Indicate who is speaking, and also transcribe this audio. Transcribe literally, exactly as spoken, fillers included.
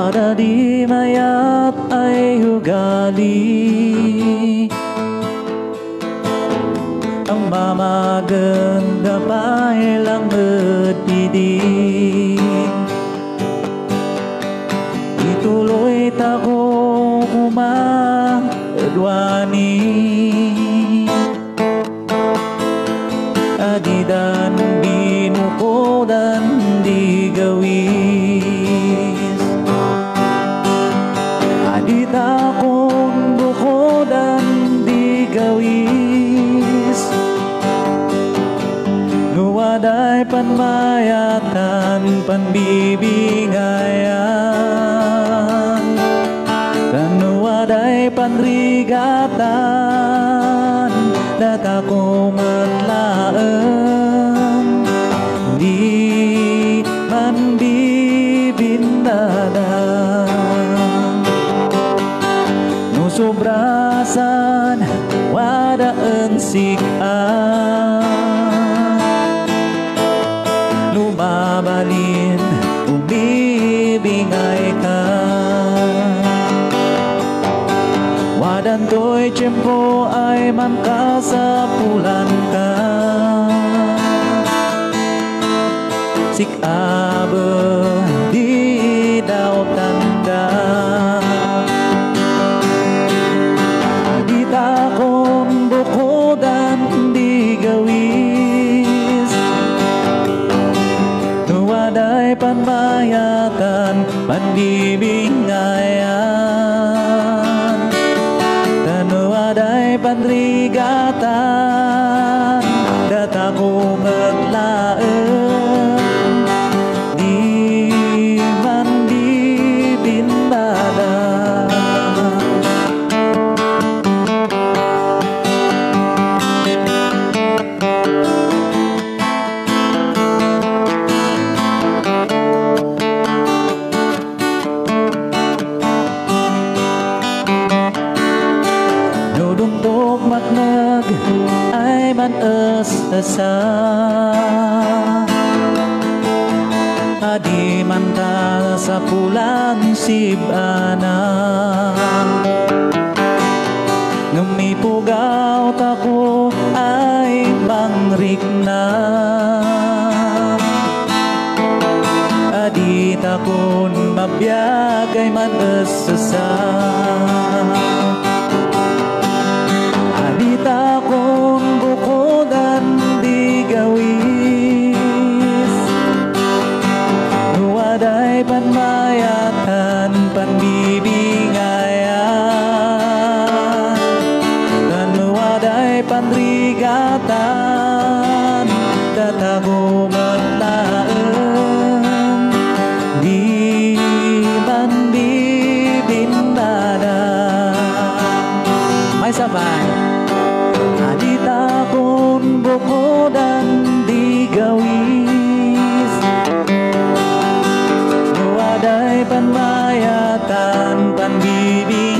Speaker 1: Wada di mayat ay ugali, ang mamaganda pa'y lang magpidig. Ituloy tako kumadwani, adidan binukodan di gawis. Adit akong bukodan di gawis, nuwaday panmayatan panbibingayan, kanuwaday panrigatan datako matlaan, di man bibindadan. No sobrasan wada ang sikaan, lumabalin umibingay ka. Wadan to'y tiyempo ay mangkasapulan ka, sikabe di daw tanda. Adit akong bukodan di gawis, nuwaday panmayatan panbibingayan, kanuwaday panrigatan datako matlaan, di man bibindadan. Nudungtok matnag ay manastasa, adi man ta sa pulang sibana. Ngumipugaw tako ay pangrikna, adi takon mabiyag ay manastasa. Adit akong bukodan di gawis, nuwaday panmayatan panbibingayan, kanuwaday panrigatan datako matlaan, di man bibindadan. May sabay. Adit akong bukodan di gawis, nuwaday panmayatan panbibingayan,